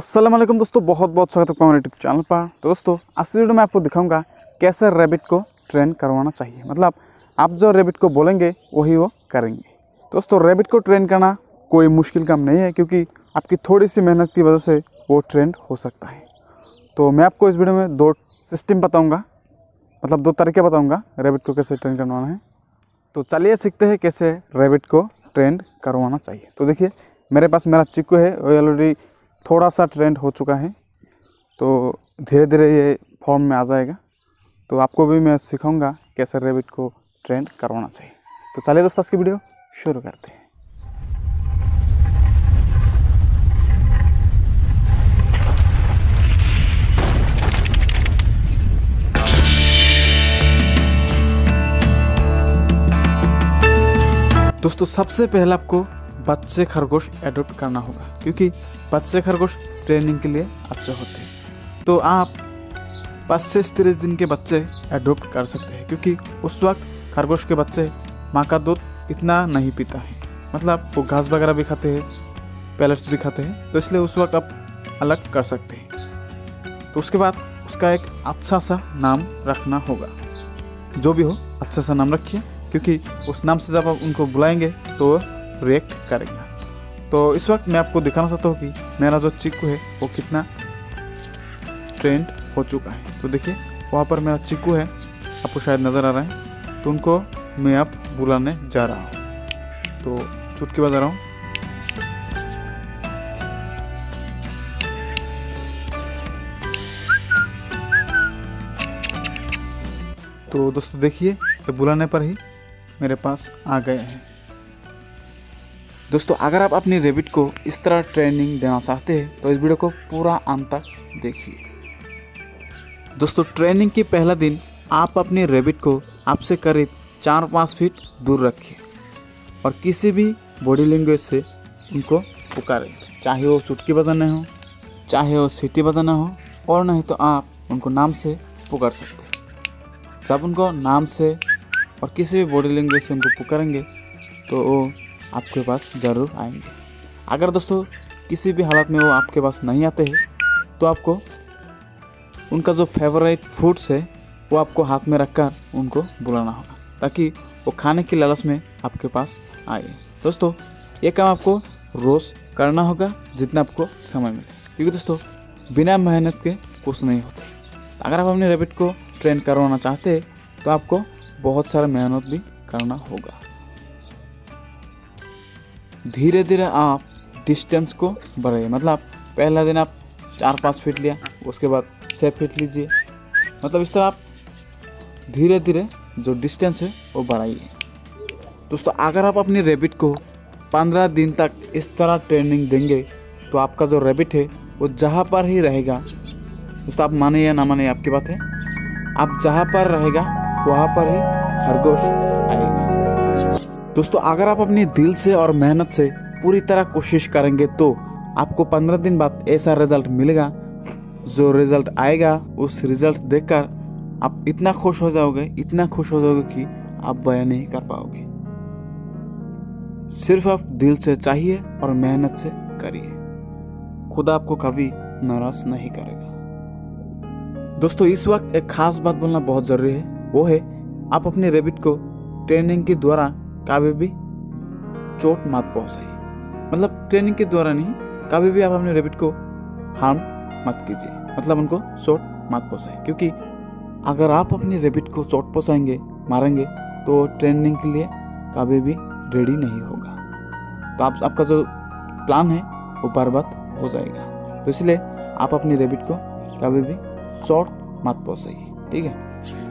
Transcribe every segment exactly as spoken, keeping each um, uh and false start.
अस्सलाम वालेकुम दोस्तों, बहुत बहुत स्वागत है हमारे यूट्यूब चैनल पर। तो दोस्तों आज की वीडियो में आपको दिखाऊंगा कैसे रैबिट को ट्रेन करवाना चाहिए। मतलब आप जो रैबिट को बोलेंगे वही वो करेंगे। दोस्तों रैबिट को ट्रेन करना कोई मुश्किल काम नहीं है, क्योंकि आपकी थोड़ी सी मेहनत की वजह से वो ट्रेंड हो सकता है। तो मैं आपको इस वीडियो में दो सिस्टम बताऊँगा, मतलब दो तरीके बताऊँगा रैबिट को कैसे ट्रेन करवाना है। तो चलिए सीखते हैं कैसे रैबिट को ट्रेंड करवाना चाहिए। तो देखिए मेरे पास मेरा चिक्कू है, वो ऑलरेडी थोड़ा सा ट्रेंड हो चुका है, तो धीरे धीरे ये फॉर्म में आ जाएगा। तो आपको भी मैं सिखाऊंगा कैसे रैबिट को ट्रेंड करवाना चाहिए। तो चलिए दोस्तों आज की वीडियो शुरू करते हैं। दोस्तों सबसे पहले आपको बच्चे खरगोश एडॉप्ट करना होगा, क्योंकि बच्चे खरगोश ट्रेनिंग के लिए अच्छे होते हैं। तो आप पच्चीस से तीस दिन के बच्चे एडॉप्ट कर सकते हैं, क्योंकि उस वक्त खरगोश के बच्चे माँ का दूध इतना नहीं पीता है। मतलब वो घास वगैरह भी खाते हैं, पैलेट्स भी खाते हैं, तो इसलिए उस वक्त आप अलग कर सकते हैं। तो उसके बाद उसका एक अच्छा सा नाम रखना होगा। जो भी हो अच्छा सा नाम रखिए, क्योंकि उस नाम से जब आप उनको बुलाएंगे तो रिएक्ट करेंगे। तो इस वक्त मैं आपको दिखाना चाहता हूँ कि मेरा जो चिक्कू है वो कितना ट्रेंड हो चुका है। तो देखिए वहाँ पर मेरा चिक्कू है, आपको शायद नज़र आ रहा है। तो उनको मैं अब बुलाने जा रहा हूँ। तो चुटकी बजा रहा हूँ। तो दोस्तों देखिए ये बुलाने पर ही मेरे पास आ गए हैं। दोस्तों अगर आप अपनी रैबिट को इस तरह ट्रेनिंग देना चाहते हैं तो इस वीडियो को पूरा अंत तक देखिए। दोस्तों ट्रेनिंग के पहला दिन आप अपनी रैबिट को आपसे करीब चार पाँच फीट दूर रखिए और किसी भी बॉडी लैंग्वेज से उनको पुकारें, चाहे वो चुटकी बजाना हो, चाहे वो सीटी बजाना हो, और नहीं तो आप उनको नाम से पुकार सकते हैं। जब उनको नाम से और किसी भी बॉडी लैंग्वेज से उनको पुकारेंगे तो वो आपके पास ज़रूर आएंगे। अगर दोस्तों किसी भी हालत में वो आपके पास नहीं आते हैं तो आपको उनका जो फेवरेट फूड्स है वो आपको हाथ में रखकर उनको बुलाना होगा, ताकि वो खाने की लालच में आपके पास आए। दोस्तों ये काम आपको रोज़ करना होगा जितना आपको समय मिले, क्योंकि दोस्तों बिना मेहनत के कुछ नहीं होते। अगर आप अपने रैबिट को ट्रेन करवाना चाहते हैं तो आपको बहुत सारा मेहनत भी करना होगा। धीरे धीरे आप डिस्टेंस को बढ़ाइए। मतलब पहला दिन आप चार पाँच फीट लिया, उसके बाद छः फीट लीजिए। मतलब इस तरह आप धीरे धीरे जो डिस्टेंस है वो बढ़ाइए। दोस्तों अगर आप अपनी रैबिट को पंद्रह दिन तक इस तरह ट्रेनिंग देंगे तो आपका जो रैबिट है वो जहाँ पर ही रहेगा, दोस्तों आप माने या ना माने आपकी बात है, आप जहाँ पर रहेगा वहाँ पर ही खरगोश आएगा। दोस्तों अगर आप अपने दिल से और मेहनत से पूरी तरह कोशिश करेंगे तो आपको पंद्रह दिन बाद ऐसा रिजल्ट मिलेगा। जो रिजल्ट आएगा उस रिजल्ट देखकर आप इतना खुश हो जाओगे, इतना खुश हो जाओगे कि आप बयान नहीं कर पाओगे। सिर्फ आप दिल से चाहिए और मेहनत से करिए, खुदा आपको कभी नाराज नहीं करेगा। दोस्तों इस वक्त एक खास बात बोलना बहुत ज़रूरी है, वो है आप अपने रैबिट को ट्रेनिंग के द्वारा कभी भी चोट मत पहुंचाइए। मतलब ट्रेनिंग के द्वारा नहीं, कभी भी आप अपने रैबिट को हार्म मत कीजिए, मतलब उनको चोट मत पहुंचाइए, क्योंकि अगर आप अपनी रैबिट को चोट पहुंचाएंगे, मारेंगे, तो ट्रेनिंग के लिए कभी भी रेडी नहीं होगा। तो आप आपका जो प्लान है वो बर्बाद हो जाएगा। तो इसलिए आप अपनी रैबिट को कभी भी चोट मत पहुंचाइए, ठीक है।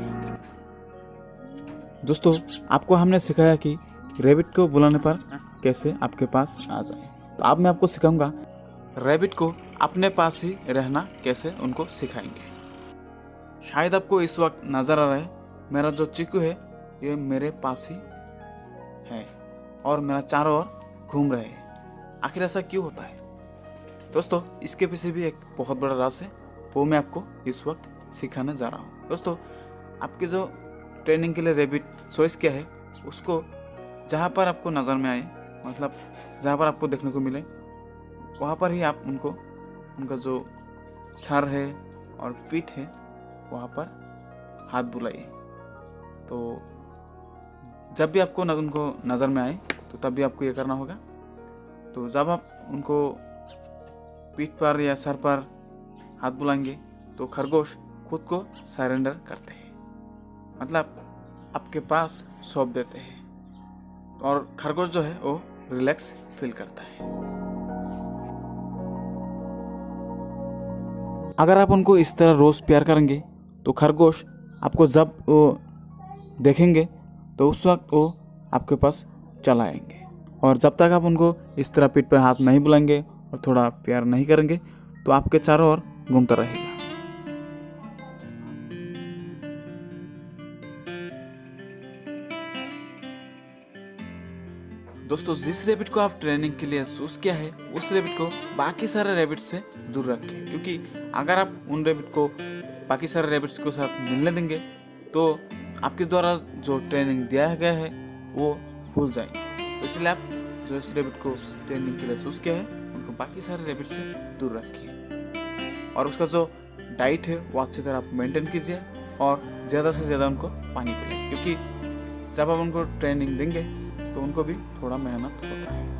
दोस्तों आपको हमने सिखाया कि रैबिट को बुलाने पर कैसे आपके पास आ जाए। तो अब मैं आपको सिखाऊंगा रैबिट को अपने पास ही रहना कैसे उनको सिखाएंगे। शायद आपको इस वक्त नज़र आ रहा है मेरा जो चिक्कू है ये मेरे पास ही है और मेरा चारों ओर घूम रहे हैं। आखिर ऐसा क्यों होता है? दोस्तों इसके पीछे भी एक बहुत बड़ा राज है, वो मैं आपको इस वक्त सिखाने जा रहा हूँ। दोस्तों आपकी जो ट्रेनिंग के लिए रैबिट चॉइस क्या है, उसको जहाँ पर आपको नज़र में आए, मतलब जहाँ पर आपको देखने को मिले, वहाँ पर ही आप उनको उनका जो सर है और पीठ है वहाँ पर हाथ बुलाइए। तो जब भी आपको न, उनको नज़र में आए तो तब भी आपको ये करना होगा। तो जब आप उनको पीठ पर या सर पर हाथ बुलाएंगे तो खरगोश खुद को सरेंडर करते हैं, मतलब आपके पास सौंप देते हैं और खरगोश जो है वो रिलैक्स फील करता है। अगर आप उनको इस तरह रोज़ प्यार करेंगे तो खरगोश आपको जब वो देखेंगे तो उस वक्त वो आपके पास चला आएंगे। और जब तक आप उनको इस तरह पीठ पर हाथ नहीं बुलाएंगे और थोड़ा प्यार नहीं करेंगे तो आपके चारों ओर घूमता रहेगा। दोस्तों, जिस रैबिट को आप ट्रेनिंग के लिए चूज किया है उस रैबिट को बाकी सारे रैबिट से दूर रखें, क्योंकि अगर आप उन रैबिट को बाकी सारे रैबिट्स के साथ मिलने देंगे तो आपके द्वारा जो ट्रेनिंग दिया गया है वो भूल जाएंगे। तो इसलिए आप जो इस रैबिट को ट्रेनिंग के लिए चूज किया है उनको बाकी सारे रैबिट से दूर रखिए और उसका जो डाइट है वो अच्छी तरह आप मेंटेन कीजिए और ज़्यादा से ज़्यादा उनको पानी पिलाएं, क्योंकि जब आप उनको ट्रेनिंग देंगे तो उनको भी थोड़ा मेहनत होता है।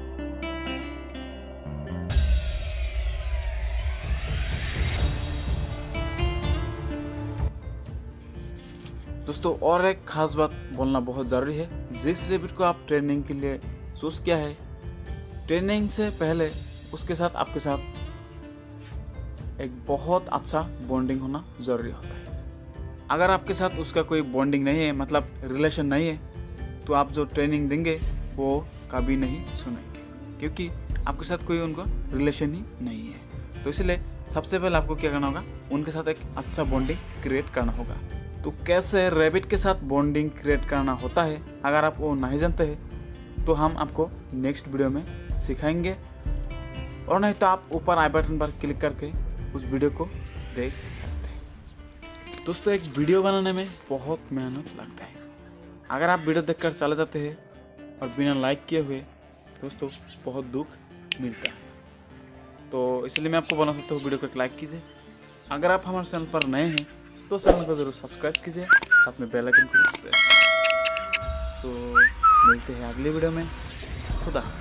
दोस्तों, और एक खास बात बोलना बहुत ज़रूरी है। जिस रैबिट को आप ट्रेनिंग के लिए चूज किया है, ट्रेनिंग से पहले उसके साथ आपके साथ एक बहुत अच्छा बॉन्डिंग होना ज़रूरी होता है। अगर आपके साथ उसका कोई बॉन्डिंग नहीं है, मतलब रिलेशन नहीं है, तो आप जो ट्रेनिंग देंगे वो कभी नहीं सुनेंगे, क्योंकि आपके साथ कोई उनका रिलेशन ही नहीं है। तो इसलिए सबसे पहले आपको क्या करना होगा, उनके साथ एक अच्छा बॉन्डिंग क्रिएट करना होगा। तो कैसे रैबिट के साथ बॉन्डिंग क्रिएट करना होता है, अगर आप वो नहीं जानते हैं तो हम आपको नेक्स्ट वीडियो में सिखाएंगे, और नहीं तो आप ऊपर आई बटन पर क्लिक करके उस वीडियो को देख सकते हैं। दोस्तों, एक वीडियो बनाने में बहुत मेहनत लगता है। अगर आप वीडियो देखकर चले जाते हैं और बिना लाइक किए हुए, दोस्तों बहुत दुख मिलता है। तो इसलिए मैं आपको बोलना चाहता हूँ, वीडियो को एक लाइक कीजिए। अगर आप हमारे चैनल पर नए हैं तो चैनल को जरूर सब्सक्राइब कीजिए, साथ में बेल आइकन को प्रेस। तो मिलते हैं अगले वीडियो में। खुदा।